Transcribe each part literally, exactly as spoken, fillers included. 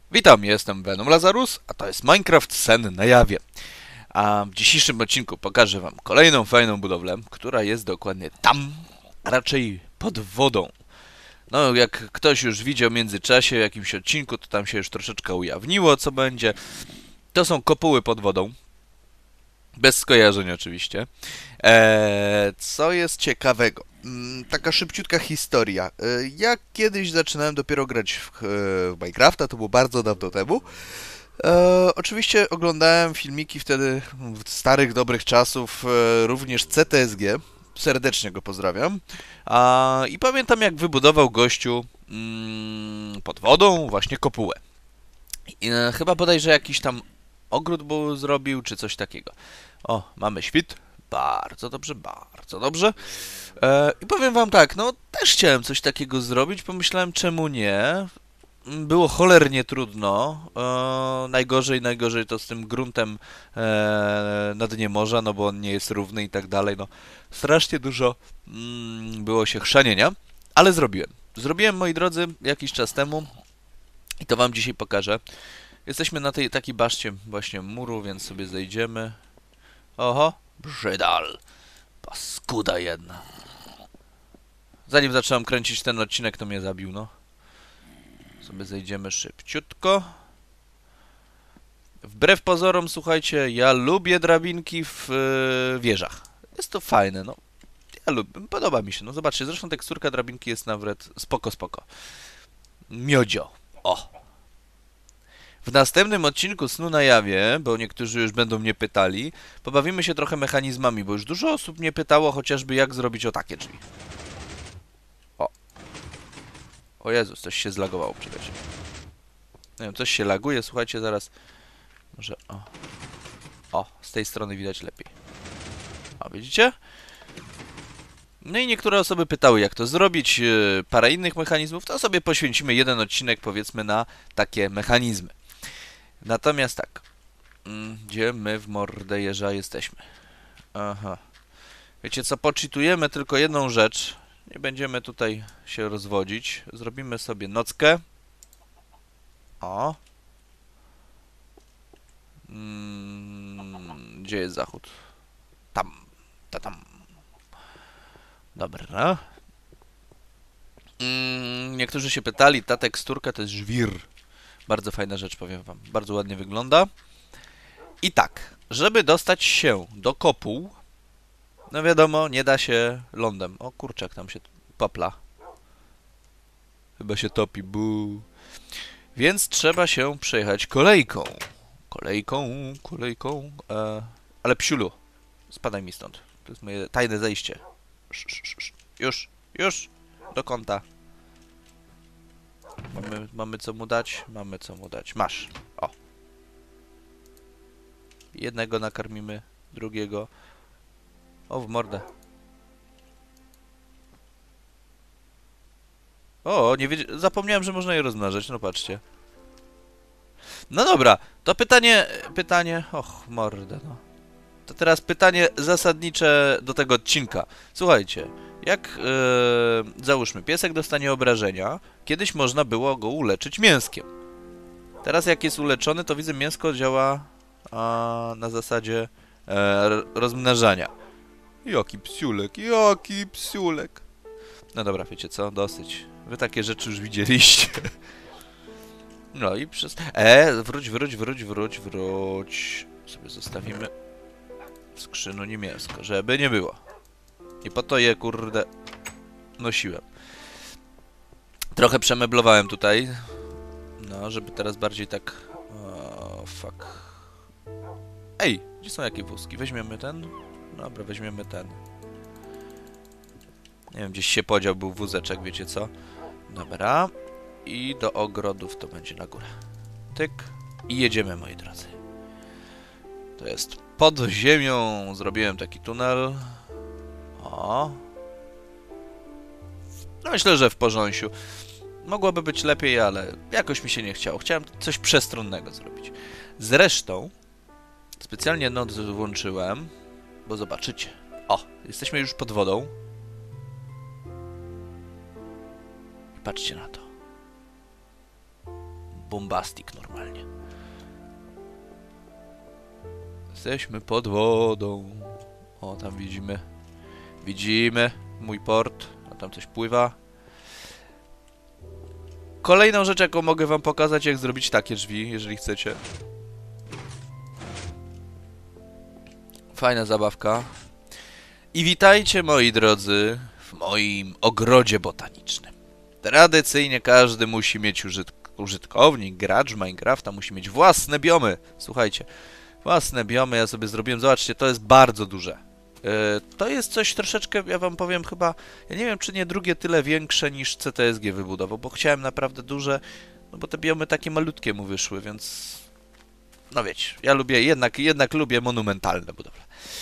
Witam, jestem Venom Lazarus, a to jest Minecraft Sen na jawie. A w dzisiejszym odcinku pokażę wam kolejną fajną budowlę, która jest dokładnie tam, a raczej pod wodą. No, jak ktoś już widział w międzyczasie w jakimś odcinku, to tam się już troszeczkę ujawniło, co będzie. To są kopuły pod wodą. Bez skojarzeń oczywiście. Eee, co jest ciekawego? Mm, taka szybciutka historia. Eee, ja kiedyś zaczynałem dopiero grać w, w Minecrafta, to było bardzo dawno temu. Eee, oczywiście oglądałem filmiki wtedy starych, dobrych czasów, e, również C T S G. Serdecznie go pozdrawiam. A, I pamiętam, jak wybudował gościu mm, pod wodą właśnie kopułę. I, e, chyba bodajże jakiś tam ogród był zrobił, czy coś takiego. O, mamy świt. Bardzo dobrze, bardzo dobrze. E, I powiem wam tak, no też chciałem coś takiego zrobić, pomyślałem czemu nie. Było cholernie trudno. E, najgorzej, najgorzej to z tym gruntem e, na dnie morza, no bo on nie jest równy i tak dalej. No, strasznie dużo mm, było się chrzanienia, ale zrobiłem. Zrobiłem, moi drodzy, jakiś czas temu i to wam dzisiaj pokażę. Jesteśmy na tej takiej baszcie właśnie muru, więc sobie zejdziemy. Oho, brzydal. Paskuda jedna. Zanim zacząłem kręcić ten odcinek, to mnie zabił, no. Sobie zejdziemy szybciutko. Wbrew pozorom, słuchajcie, ja lubię drabinki w yy, wieżach. Jest to fajne, no. Ja lubię, podoba mi się, no zobaczcie, zresztą teksturka drabinki jest nawet spoko, spoko. Miodzio. O. W następnym odcinku Snu na jawie, bo niektórzy już będą mnie pytali, pobawimy się trochę mechanizmami, bo już dużo osób mnie pytało chociażby jak zrobić o takie drzwi. O. O Jezus, coś się zlagowało, czekajcie. Nie wiem, coś się laguje, słuchajcie, zaraz. Może, o. O, z tej strony widać lepiej. O, widzicie? No i niektóre osoby pytały, jak to zrobić, parę innych mechanizmów, to sobie poświęcimy jeden odcinek, powiedzmy, na takie mechanizmy. Natomiast tak, gdzie my w mordę jeża jesteśmy? Aha. Wiecie co, poczytujemy tylko jedną rzecz. Nie będziemy tutaj się rozwodzić. Zrobimy sobie nockę. O. Mm, gdzie jest zachód? Tam. Ta tam. Dobra. Mm, niektórzy się pytali, ta teksturka to jest żwir. Bardzo fajna rzecz, powiem wam. Bardzo ładnie wygląda. I tak, żeby dostać się do kopuł, no wiadomo, nie da się lądem. O kurczak, tam się popla. Chyba się topi, bu. Więc trzeba się przejechać kolejką. Kolejką, kolejką. E, ale psiulu, spadaj mi stąd. To jest moje tajne zejście. Sz, sz, sz. Już, już, do kąta. Mamy, mamy co mu dać? Mamy co mu dać. Masz. O. Jednego nakarmimy, drugiego. O, w mordę. O, nie wiedz... zapomniałem, że można je rozmnażać, no patrzcie. No dobra, to pytanie, pytanie, och, mordę, no. To teraz pytanie zasadnicze do tego odcinka. Słuchajcie, jak, yy, załóżmy, piesek dostanie obrażenia, kiedyś można było go uleczyć mięskiem. Teraz jak jest uleczony, to widzę, mięsko działa a, na zasadzie e, rozmnażania. Jaki psiulek, jaki psiulek. No dobra, wiecie co, dosyć. Wy takie rzeczy już widzieliście. No i przez... E, wróć, wróć, wróć, wróć, wróć. Sobie zostawimy w skrzyni mięsko, żeby nie było. I po to je, kurde, nosiłem. Trochę przemeblowałem tutaj. No, żeby teraz bardziej tak... O, fuck. Ej, gdzie są jakie wózki? Weźmiemy ten? Dobra, weźmiemy ten. Nie wiem, gdzieś się podział, był wózeczek, wiecie co? Dobra. I do ogrodów to będzie na górę. Tyk. I jedziemy, moi drodzy. To jest pod ziemią. Zrobiłem taki tunel. O. No myślę, że w porządku. Mogłoby być lepiej, ale jakoś mi się nie chciało. Chciałem coś przestronnego zrobić. Zresztą specjalnie noc włączyłem, bo zobaczycie. O, jesteśmy już pod wodą. I patrzcie na to. bombastik normalnie. Jesteśmy pod wodą. O, tam widzimy. Widzimy mój port. A tam coś pływa. Kolejną rzecz, jaką mogę wam pokazać, jak zrobić takie drzwi, jeżeli chcecie. Fajna zabawka. I witajcie, moi drodzy, w moim ogrodzie botanicznym. Tradycyjnie każdy musi mieć użytk użytkownik, gracz Minecrafta musi mieć własne biomy. Słuchajcie, własne biomy ja sobie zrobiłem. Zobaczcie, to jest bardzo duże. Yy, to jest coś troszeczkę, ja wam powiem chyba, ja nie wiem, czy nie drugie tyle większe niż C T S G wybudował, bo chciałem naprawdę duże, no bo te biomy takie malutkie mu wyszły, więc... No wiecie, ja lubię, jednak, jednak lubię monumentalne budowle.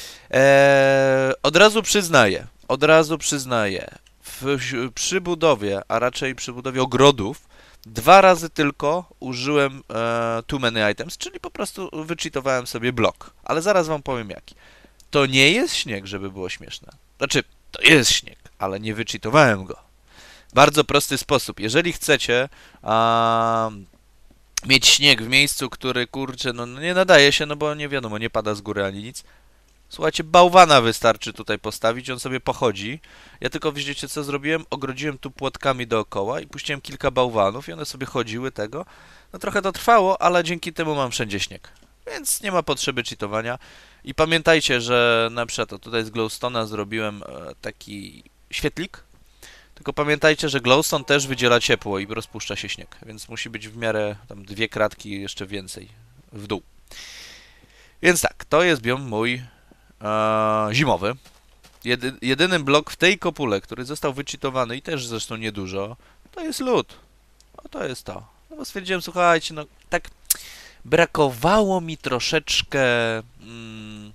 Eee, od razu przyznaję, od razu przyznaję, w, przy budowie, a raczej przy budowie ogrodów, dwa razy tylko użyłem e, too many items, czyli po prostu wycheatowałem sobie blok. Ale zaraz wam powiem jaki. To nie jest śnieg, żeby było śmieszne. Znaczy, to jest śnieg, ale nie wycheatowałem go. Bardzo prosty sposób. Jeżeli chcecie a, mieć śnieg w miejscu, który, kurczę, no nie nadaje się, no bo nie wiadomo, nie pada z góry ani nic. Słuchajcie, bałwana wystarczy tutaj postawić, on sobie pochodzi. Ja tylko, wiecie co zrobiłem? Ogrodziłem tu płotkami dookoła i puściłem kilka bałwanów i one sobie chodziły tego. No trochę to trwało, ale dzięki temu mam wszędzie śnieg. Więc nie ma potrzeby cheatowania. I pamiętajcie, że na przykład tutaj z glowstone'a zrobiłem taki świetlik. Tylko pamiętajcie, że glowstone też wydziela ciepło i rozpuszcza się śnieg. Więc musi być w miarę tam dwie kratki i jeszcze więcej w dół. Więc tak, to jest biom mój e, zimowy. Jedy, jedyny blok w tej kopule, który został wycheatowany i też zresztą niedużo, to jest lód. No to jest to. No bo stwierdziłem, słuchajcie, no tak brakowało mi troszeczkę mm,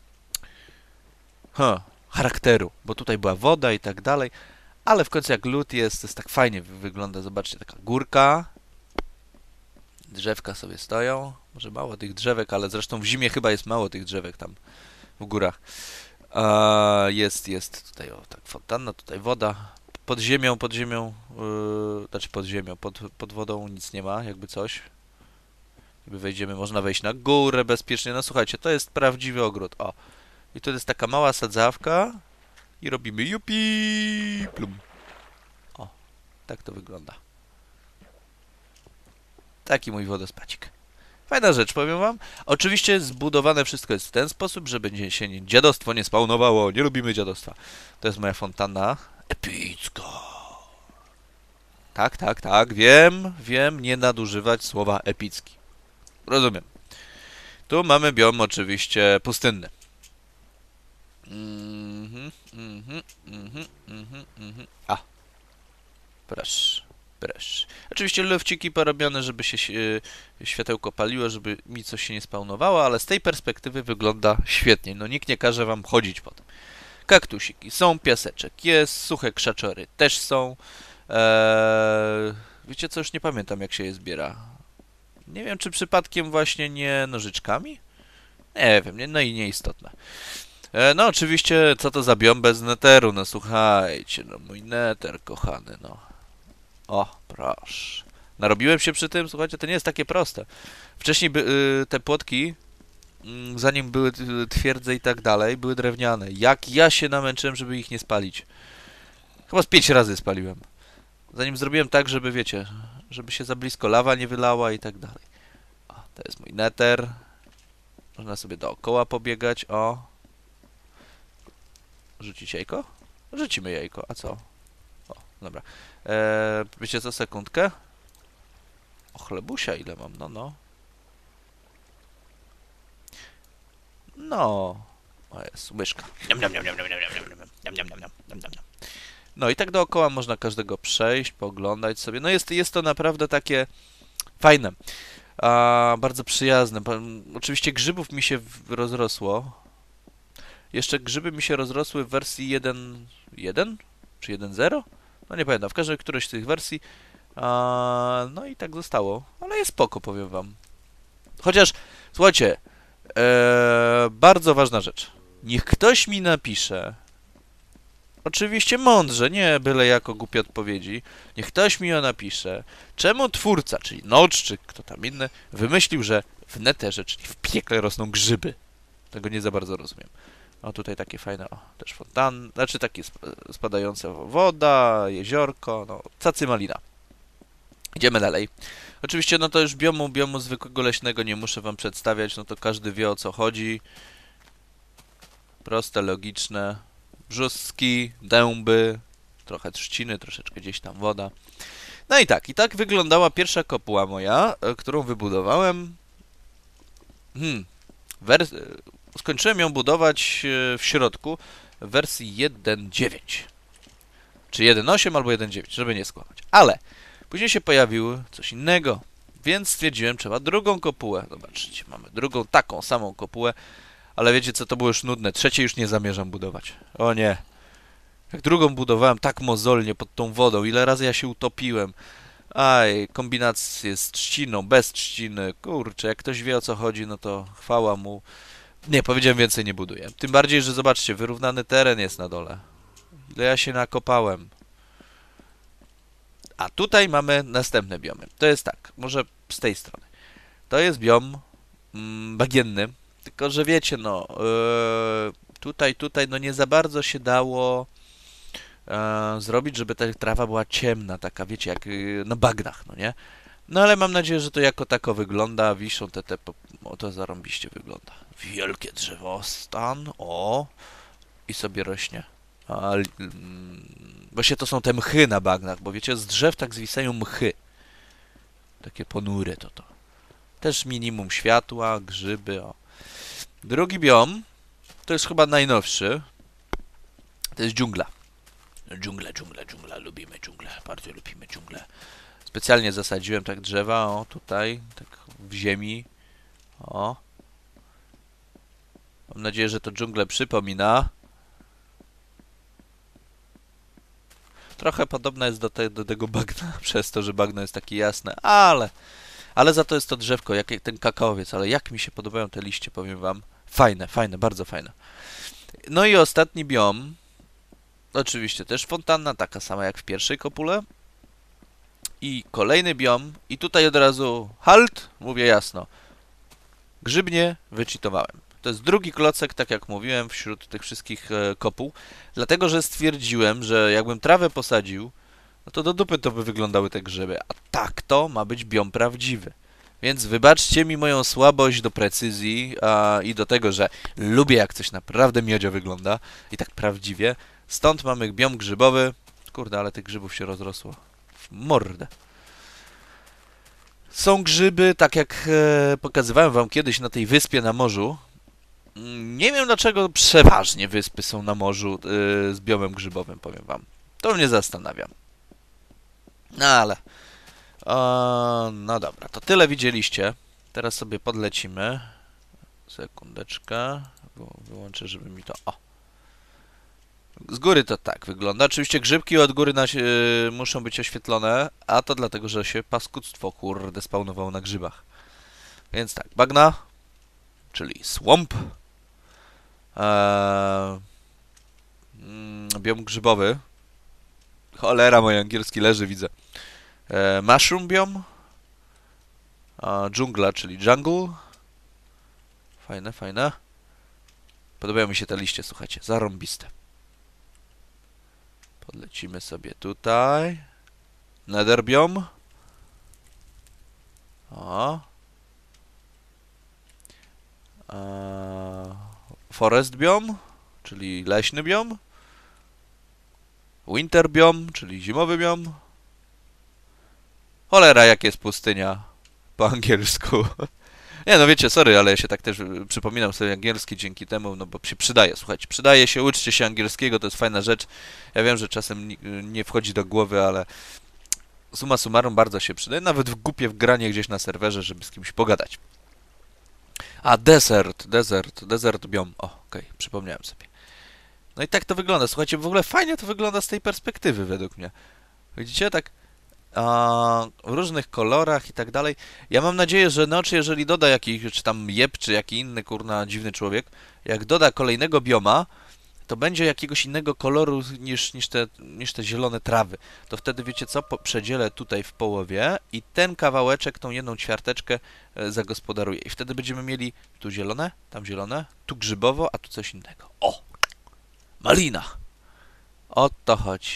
huh, charakteru, bo tutaj była woda i tak dalej, ale w końcu jak lód jest, to jest tak fajnie wygląda, zobaczcie, taka górka, drzewka sobie stoją, może mało tych drzewek, ale zresztą w zimie chyba jest mało tych drzewek tam w górach. A jest, jest tutaj, o tak, fontanna, tutaj woda. Pod ziemią, pod ziemią, yy, znaczy pod ziemią, pod, pod wodą nic nie ma, jakby coś. Jakby wejdziemy, można wejść na górę bezpiecznie. No słuchajcie, to jest prawdziwy ogród, o. I tu jest taka mała sadzawka i robimy jupi plum. O, tak to wygląda. Taki mój wodospadzik. Fajna rzecz, powiem wam. Oczywiście zbudowane wszystko jest w ten sposób, żeby się nie, dziadostwo nie spawnowało. Nie lubimy dziadostwa. To jest moja fontanna. Epicko. Tak, tak, tak. Wiem, wiem, nie nadużywać słowa epicki. Rozumiem. Tu mamy biom oczywiście pustynny. Mhm, mhm, mhm, mhm, mhm. A. Proszę. Proszę. Oczywiście lufciki porobione, żeby się światełko paliło, żeby mi coś się nie spawnowało, ale z tej perspektywy wygląda świetnie. No nikt nie każe wam chodzić po tym. Kaktusiki są, piaseczek jest, suche krzaczory też są. Eee, wiecie co, już nie pamiętam jak się je zbiera. Nie wiem, czy przypadkiem właśnie nie nożyczkami? Nie wiem, nie, no i nieistotne. Eee, no oczywiście, co to za biom bez neteru? No słuchajcie, no mój neter kochany, no. O, proszę. Narobiłem się przy tym, słuchajcie, to nie jest takie proste. Wcześniej by, y, te płotki, y, zanim były twierdze i tak dalej, były drewniane. Jak ja się namęczyłem, żeby ich nie spalić. Chyba z pięć razy spaliłem. Zanim zrobiłem tak, żeby, wiecie, żeby się za blisko lawa nie wylała i tak dalej. O, to jest mój nether. Można sobie dookoła pobiegać, o. Rzucić jajko? Rzucimy jajko, a co? O, dobra. Eee, wiecie co, sekundkę? O, chlebusia ile mam, no, no. No. O, jest, łyżka. No i tak dookoła można każdego przejść, pooglądać sobie. No jest, jest to naprawdę takie fajne. A, bardzo przyjazne. Oczywiście grzybów mi się rozrosło. Jeszcze grzyby mi się rozrosły w wersji jeden jeden? Czy jeden zero? No nie pamiętam, w każdej którejś z tych wersji. A, no i tak zostało. Ale jest spoko, powiem wam. Chociaż, słuchajcie, e, bardzo ważna rzecz. Niech ktoś mi napisze. oczywiście mądrze, nie byle jako głupie odpowiedzi, niech ktoś mi ją napisze, czemu twórca, czyli Notch, czy kto tam inny, wymyślił, że w neterze, czyli w piekle rosną grzyby. Tego nie za bardzo rozumiem. O, tutaj takie fajne, o, też fontan, znaczy takie spadające woda, jeziorko, no, cacy malina. Idziemy dalej. Oczywiście, no to już biomu, biomu zwykłego leśnego nie muszę wam przedstawiać, no to każdy wie, o co chodzi. Proste, logiczne. Brzustki, dęby, trochę trzciny, troszeczkę gdzieś tam woda. No i tak, i tak wyglądała pierwsza kopuła moja, którą wybudowałem. Hmm, wers skończyłem ją budować w środku w wersji jeden dziewięć. Czy jeden osiem albo jeden dziewięć, żeby nie skłamać. Ale później się pojawiło coś innego, więc stwierdziłem, trzeba drugą kopułę. Zobaczcie, mamy drugą taką samą kopułę, ale wiecie co, to było już nudne. Trzeciej już nie zamierzam budować. O nie. Jak drugą budowałem tak mozolnie pod tą wodą, ile razy ja się utopiłem. Aj, kombinacje z trzciną, bez trzciny. Kurczę, jak ktoś wie, o co chodzi, no to chwała mu. Nie, powiedziałem, więcej nie buduję. Tym bardziej, że zobaczcie, wyrównany teren jest na dole. Ile ja się nakopałem. A tutaj mamy następne biomy. To jest tak, może z tej strony. To jest biom mm, bagienny, tylko że wiecie, no, yy, tutaj, tutaj, no nie za bardzo się dało yy, zrobić, żeby ta trawa była ciemna, taka, wiecie, jak yy, na bagnach, no nie? No ale mam nadzieję, że to jako tako wygląda, wiszą te, te, o to zarąbiście wygląda. Wielkie drzewostan, o, i sobie rośnie. A, właśnie to są te mchy na bagnach, bo wiecie, z drzew tak zwisają mchy. Takie ponure to to. Też minimum światła, grzyby, o. Drugi biom, to jest chyba najnowszy. To jest dżungla. Dżungla, dżungla, dżungla, lubimy dżunglę, bardzo lubimy dżunglę. Specjalnie zasadziłem tak drzewa, o, tutaj, tak w ziemi, o. Mam nadzieję, że to dżunglę przypomina. Trochę podobna jest do, te, do tego bagna, przez to, że bagno jest takie jasne, ale... Ale za to jest to drzewko, jak ten kakaowiec, ale jak mi się podobają te liście, powiem wam. Fajne, fajne, bardzo fajne. No i ostatni biom. Oczywiście też fontanna, taka sama jak w pierwszej kopule. I kolejny biom. I tutaj od razu halt, mówię jasno. Grzybnie wycheatowałem. To jest drugi klocek, tak jak mówiłem, wśród tych wszystkich e, kopuł. Dlatego, że stwierdziłem, że jakbym trawę posadził, no to do dupy to by wyglądały te grzyby. A tak to ma być biom prawdziwy. Więc wybaczcie mi moją słabość do precyzji a, i do tego, że lubię jak coś naprawdę miodzio wygląda i tak prawdziwie. Stąd mamy biom grzybowy. Kurde, ale tych grzybów się rozrosło w mordę. Są grzyby, tak jak e, pokazywałem wam kiedyś na tej wyspie na morzu. Nie wiem dlaczego przeważnie wyspy są na morzu e, z biomem grzybowym, powiem wam. To mnie zastanawia. No ale... O, no dobra, to tyle widzieliście. Teraz sobie podlecimy. Sekundeczkę. Wyłączę, żeby mi to... O! Z góry to tak wygląda. Oczywiście grzybki od góry na, yy, muszą być oświetlone, a to dlatego, że się paskudztwo, kurde, spawnowało na grzybach. Więc tak, bagna, czyli swamp. Eee, mm, biom grzybowy. Cholera, mój angielski leży, widzę. Eee, mushroom biom. Eee, dżungla, czyli jungle. Fajne, fajne. Podobają mi się te liście, słuchajcie, zarąbiste. Podlecimy sobie tutaj. Nether biom. O. Eee, forest biom, czyli leśny biom. Winter biom, czyli zimowy biom. Cholera, jak jest pustynia po angielsku. Nie, no wiecie, sorry, ale ja się tak też przypominam sobie angielski dzięki temu, no bo się przydaje, słuchajcie, przydaje się, uczcie się angielskiego, to jest fajna rzecz. Ja wiem, że czasem nie wchodzi do głowy, ale summa summarum bardzo się przydaje, nawet w głupie w granie gdzieś na serwerze, żeby z kimś pogadać. A, desert, desert, desert biom, o, okej, okay, przypomniałem sobie. No i tak to wygląda, słuchajcie, w ogóle fajnie to wygląda z tej perspektywy według mnie. Widzicie, tak... A, w różnych kolorach i tak dalej. Ja mam nadzieję, że Notch, jeżeli doda jakiś, czy tam jeb, czy jaki inny kurna dziwny człowiek, jak doda kolejnego bioma, to będzie jakiegoś innego koloru niż, niż, te, niż te zielone trawy. To wtedy wiecie co? Po, przedzielę tutaj w połowie i ten kawałeczek, tą jedną ćwiarteczkę e, zagospodaruję. I wtedy będziemy mieli tu zielone, tam zielone, tu grzybowo, a tu coś innego. O! Malina! O to chodzi.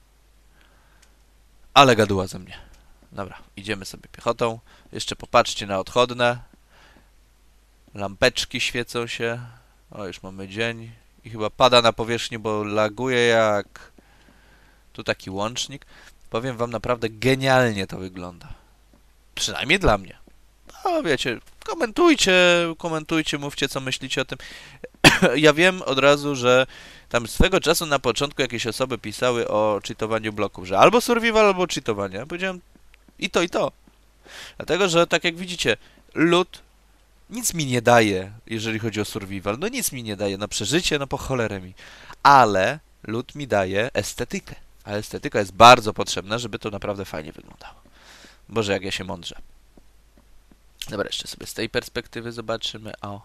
Ale gaduła ze mnie. Dobra, idziemy sobie piechotą. Jeszcze popatrzcie na odchodne. Lampeczki świecą się. O, już mamy dzień. I chyba pada na powierzchni, bo laguje jak... Tu taki łącznik. Powiem wam, naprawdę genialnie to wygląda. Przynajmniej dla mnie. No wiecie, komentujcie, komentujcie, mówcie co myślicie o tym. Ja wiem od razu, że tam swego czasu na początku jakieś osoby pisały o cheatowaniu bloków, że albo survival, albo cheatowanie. Ja powiedziałem i to, i to. Dlatego, że tak jak widzicie, lód nic mi nie daje, jeżeli chodzi o survival. No nic mi nie daje na przeżycie, no po cholerę mi. Ale lód mi daje estetykę. A estetyka jest bardzo potrzebna, żeby to naprawdę fajnie wyglądało. Boże, jak ja się mądrzę. Dobra, jeszcze sobie z tej perspektywy zobaczymy. O.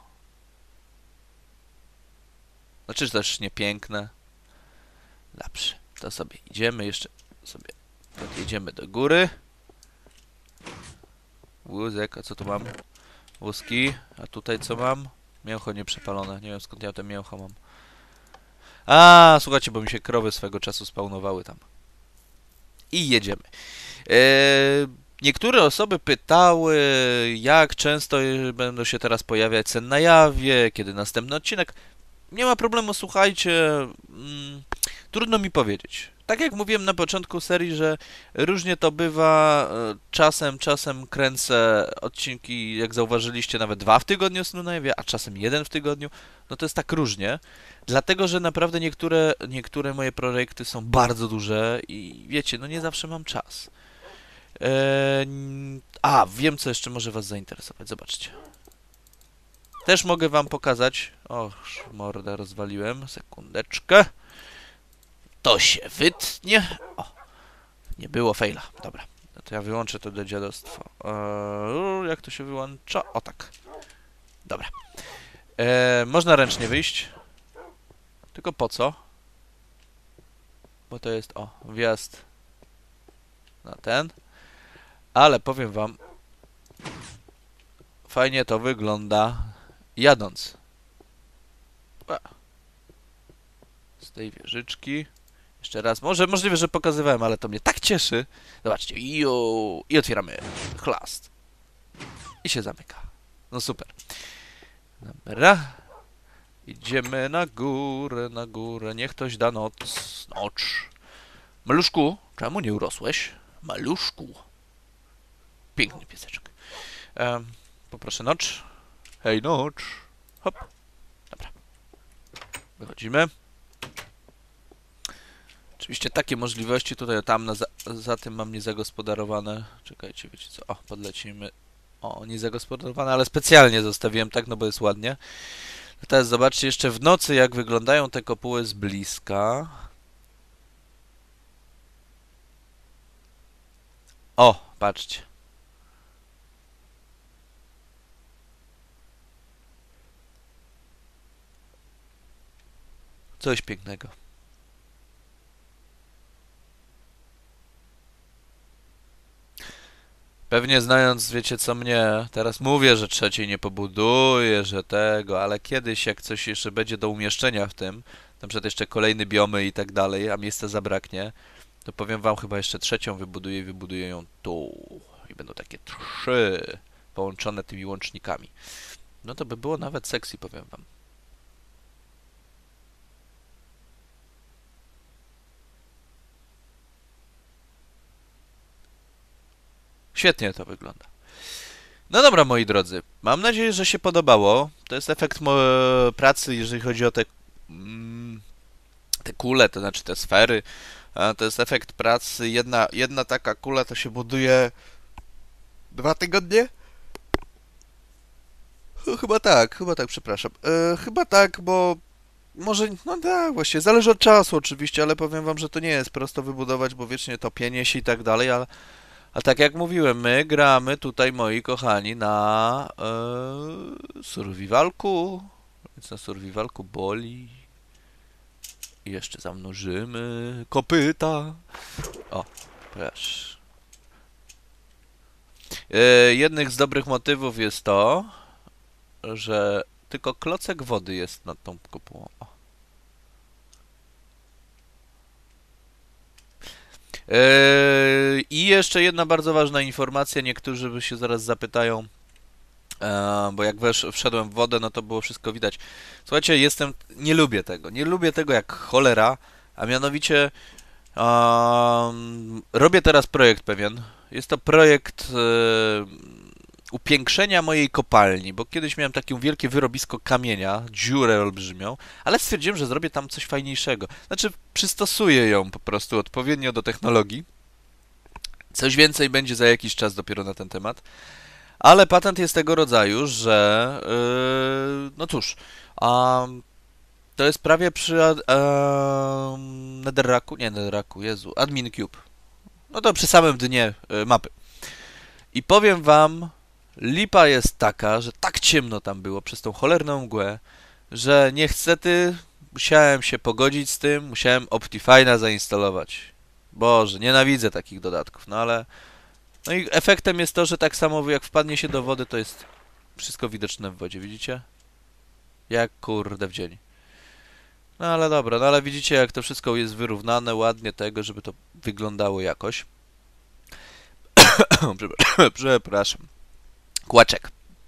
No czyż też nie piękne? Dobrze, to sobie idziemy jeszcze sobie podjedziemy do góry. Wózek, a co tu mam? Wózki, a tutaj co mam? Mięcho nieprzepalone, nie wiem skąd ja te mięcho mam. A, słuchajcie, bo mi się krowy swego czasu spawnowały tam. I jedziemy. Eee, niektóre osoby pytały, jak często będą się teraz pojawiać Sen na jawie, kiedy następny odcinek. Nie ma problemu, słuchajcie, mm, trudno mi powiedzieć. Tak jak mówiłem na początku serii, że różnie to bywa, czasem, czasem kręcę odcinki, jak zauważyliście, nawet dwa w tygodniu Snu na jawie, a czasem jeden w tygodniu. No to jest tak różnie, dlatego, że naprawdę niektóre, niektóre moje projekty są bardzo duże i wiecie, no nie zawsze mam czas. Eee, a, wiem, co jeszcze może was zainteresować, zobaczcie. Też mogę wam pokazać. Och, mordę rozwaliłem. Sekundeczkę. To się wytnie. O, nie było faila. Dobra, no to ja wyłączę to do dziadostwa. Eee, jak to się wyłącza? O tak. Dobra. Eee, można ręcznie wyjść. Tylko po co? Bo to jest, o, wjazd na ten. Ale powiem wam, fajnie to wygląda jadąc. Z tej wieżyczki. Jeszcze raz. Może możliwe, że pokazywałem, ale to mnie tak cieszy. Zobaczcie. Iu, i otwieramy chlast. I się zamyka. No super. Dobra. Idziemy na górę, na górę. Niech ktoś da noc. Noc. Maluszku, czemu nie urosłeś? Maluszku. Piękny pieseczek. Um, poproszę noc. Hej, noc. Hop. Dobra. Wychodzimy. Oczywiście takie możliwości tutaj, tam na za, za tym mam niezagospodarowane. Czekajcie, wiecie co? O, podlecimy. O, niezagospodarowane, ale specjalnie zostawiłem tak, no bo jest ładnie. Teraz zobaczcie jeszcze w nocy, jak wyglądają te kopuły z bliska. O, patrzcie. Coś pięknego. Pewnie znając, wiecie co mnie, teraz mówię, że trzeciej nie pobuduję, że tego, ale kiedyś jak coś jeszcze będzie do umieszczenia w tym, na przykład jeszcze kolejne biomy i tak dalej, a miejsca zabraknie, to powiem wam, chyba jeszcze trzecią wybuduję i wybuduję ją tu. I będą takie trzy połączone tymi łącznikami. No to by było nawet sexy, powiem wam. Świetnie to wygląda. No dobra, moi drodzy. Mam nadzieję, że się podobało. To jest efekt pracy, jeżeli chodzi o te, mm, te kule, to znaczy te sfery. To jest efekt pracy. Jedna, jedna taka kula to się buduje dwa tygodnie? Chyba tak, chyba tak, przepraszam. E, chyba tak, bo może, no tak, właściwie, zależy od czasu oczywiście, ale powiem wam, że to nie jest prosto wybudować, bo wiecznie topienie się i tak dalej, ale a tak jak mówiłem, my gramy tutaj, moi kochani, na e, survivalku, więc na survivalku boli. I jeszcze zamnożymy kopyta. O, proszę. Yy, jednym z dobrych motywów jest to, że tylko klocek wody jest nad tą kopułą. O. Yy, I jeszcze jedna bardzo ważna informacja. Niektórzy by się zaraz zapytają, e, bo jak wesz, wszedłem w wodę, no to było wszystko widać. Słuchajcie, jestem, nie lubię tego. Nie lubię tego jak cholera, a mianowicie um, robię teraz projekt pewien. Jest to projekt e, upiększenia mojej kopalni, bo kiedyś miałem takie wielkie wyrobisko kamienia, dziurę olbrzymią, ale stwierdziłem, że zrobię tam coś fajniejszego. Znaczy, przystosuję ją po prostu odpowiednio do technologii. Coś więcej będzie za jakiś czas dopiero na ten temat. Ale patent jest tego rodzaju, że... Yy, no cóż... Um, to jest prawie przy um, Netherracku, nie Netherracku, Jezu, Admin Cube. No to przy samym dnie y, mapy. I powiem wam, lipa jest taka, że tak ciemno tam było przez tą cholerną mgłę, że niestety musiałem się pogodzić z tym, musiałem Optifine'a zainstalować. Boże, nienawidzę takich dodatków, no ale... No i efektem jest to, że tak samo jak wpadnie się do wody, to jest wszystko widoczne w wodzie, widzicie? Jak kurde w dzień. No ale dobra, no ale widzicie jak to wszystko jest wyrównane ładnie tego, żeby to wyglądało jakoś. Przepraszam. Kłaczek.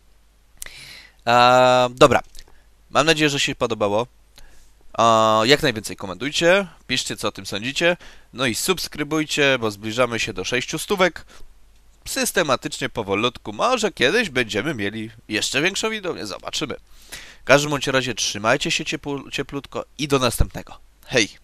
A, dobra. Mam nadzieję, że się podobało. A, jak najwięcej komentujcie, piszcie co o tym sądzicie. No i subskrybujcie, bo zbliżamy się do sześciu stówek. Systematycznie, powolutku. Może kiedyś będziemy mieli jeszcze większą widownię. Zobaczymy. W każdym bądź razie trzymajcie się cieplu, cieplutko i do następnego. Hej!